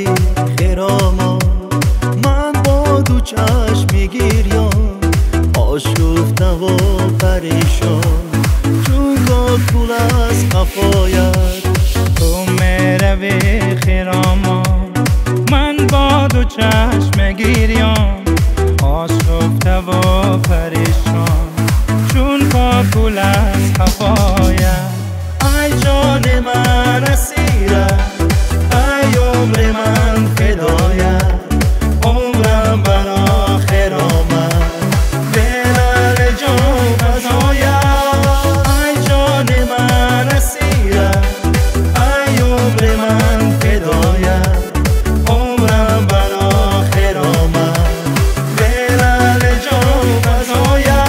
خراما من با دو چشم گریان آشفته و پریشان چون گل از قفایت تو میروی خراما من با دو چشم گریان آشفته و پریشان چون گل از قفایت ای جان من اسیرت ای عمر من فدایت عمرم برا خرامت دلال جان فزایت ای جان من اسیرت ای عمر من فدایت عمرم برا خرامت دلال جان فزایت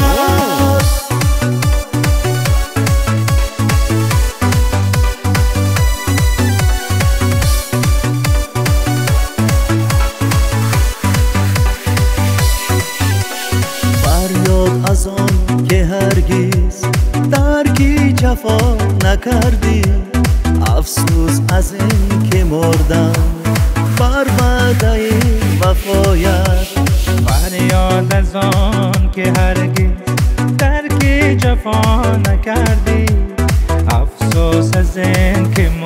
فریاد از آن که هرگز درکی جفا نکردی افسوس از این که مردم بر وعده وفایت فریاد از آن که هرگز درک جفا نکردی افسوس از این که